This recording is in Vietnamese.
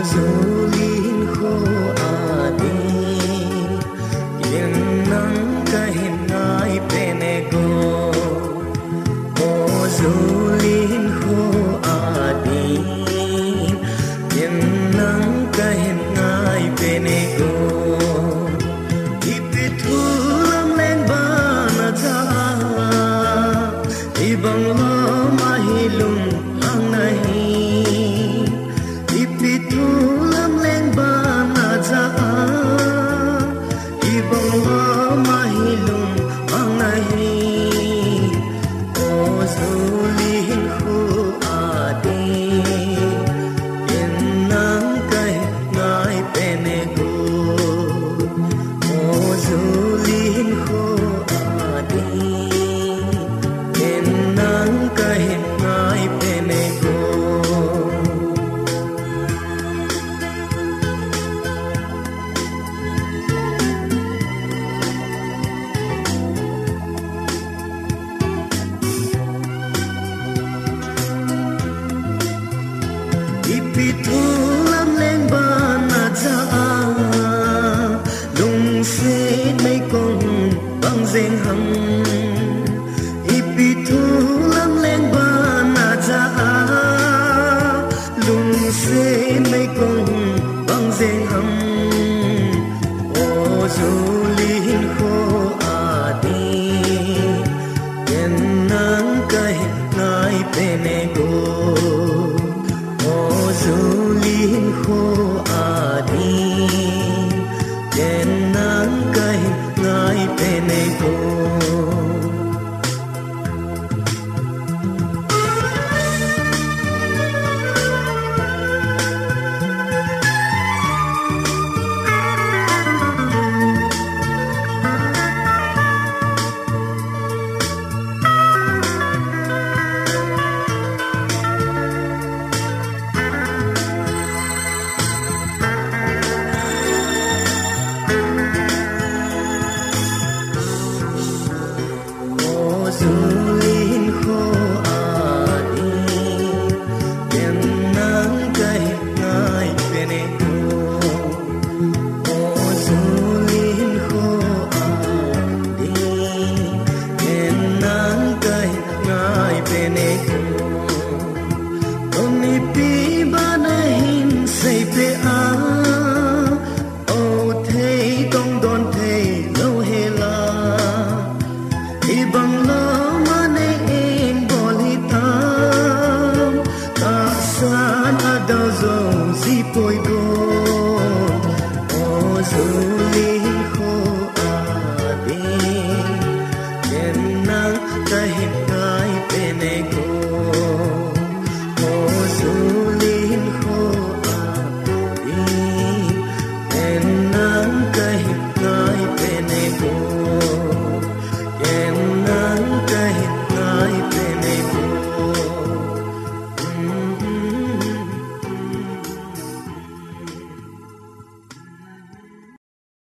zulin kho adi yen nang kahin ngai penego o zulin kho adi yen nang kahin ngai penego ipithulam leng bana ja ibang lo mahilum ang nahi ipithulam leng bana ja ibang lo mahilum ang nahi o zulin kho adi yen nang kai ngai penego o zulin kho adi yen nang kai ngai penego ipithulam leng bana ja lung se mai kong bang zeng ham ipithulam leng bana ja lung se mai kong bang zeng ham o zulin kho adi yen nang kai ngai penego zulin kho adi yen nang kai ngai penego zulin kho adi yen nang kai ngai penego o zulin kho adi yen nang kai ngai penego oni pi banahin sei pe a o thei tong don thei lo hela ibang lo mane in bolitam ta san adazo si poigo o zulin kho adi yen nang kai ngai penego o zulin kho adi yen nang kai ngai penego